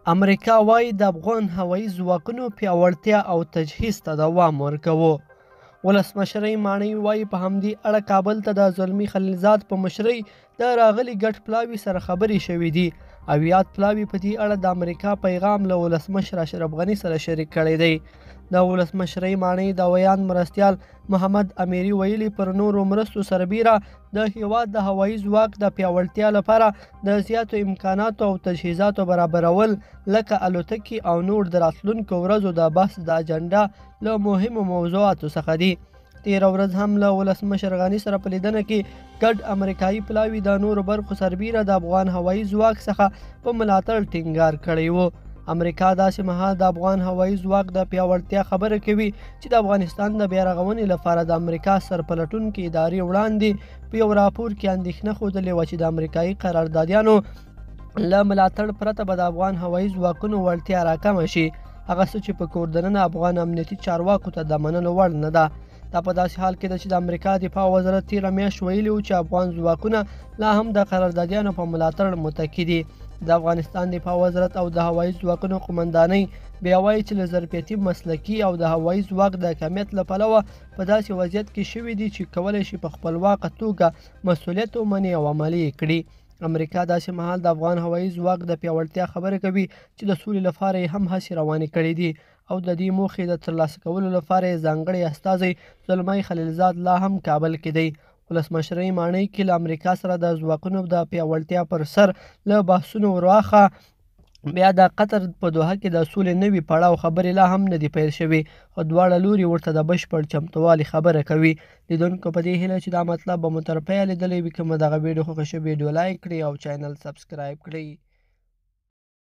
امریکا وايي د افغان هوایي ځواکونو پیاوړتیا او تجهیز ته دوام ورکوو. ولسمشرۍ ماڼۍ وايي په همدې اړه کابل ته د زلمي خلیلزاد په مشرۍ د راغلي ګډ پلاوي سره خبرې شوې دي او یاد پلاوي په دې اړه د امریکا پیغام له ولسمشر اشرف غني سره شریک کړی دی. د ولسمشرۍ ماڼۍ د ویان مرستیال محمد امیري ویلي پر نورو مرستو سربیره د هیواد د هوایي ځواک د پیاوړتیا لپاره د زیاتو امکاناتو او تجهیزاتو برابرول لکه الوتکي او نور د راتلونکو ورځو د بحث د اجنډا له مهمو موضوعاتو څخه دي. تېره ورځ هم له ولسمشر غني سره په لیدنه کې ګډ امریکایي پلاوي د نورو برخو سربیره د افغان هوایي ځواک څخه په ملاتړ ټینګار کړی و. امریکا داسې مهال د افغان هوایي ځواک د پیاوړتیا خبره کوي چې د افغانستان د بیارغونې لپاره د امریکا سرپلټونکې ادارې وړاندې په یو راپور کې اندېښنه ښودلې وه چې د امریکایي قراردادیانو له ملاتړ پرته به د افغان هوایي ځواکونو وړتیا راکمه شي، هغه څه چې په کور دننه افغان امنیتي چارواکو ته د منلو وړ نه ده. دا په داسې حال کې ده چې د امریکا دفاع وزارت تېره میاشت ویلي و چې افغان ځواکونه لا هم د قراردادیانو په ملاتړ متکي دي. د افغانستان دفاع وزارت او د هوایي ځواکونو قمندانۍ بیا وایي چې له ظرفیتي مسلکي او د هوایي ځواک د کمیت له پلوه په داسې وضعیت کې شوي دي چې کولی شي په خپلواکه توګه مسؤلیت ومني او عملي یې کړي. امریکا داسې مهال د افغان هوایي ځواک د پیاوړتیا خبره کوي چې د سولې لپاره یې هم هڅې روانې کړې دي او د دې موخې د ترلاسه کولو لپاره یې ځانګړی استازی زلمی خلیلزاد لا هم کابل کې دی. ولسمشرۍ ماڼۍ کې له امریکا سره د ځواکونو د پیاوړتیا پر سر له بحثونو وراخه بیا د قطر په دوحه کې د سولې نوي پړاو خبرې لا هم نه دي پیل شوي، خو دواړه لوري ورته د بشپړ چمتووالي خبره کوي. لیدونکو په دې هیله چې دا مطلب به مو تر پایه لیدلی وي. که مو دغه ویډیو خوښه شوې ویډیو لایک کړئ او چینل سبسکرایب کړئ.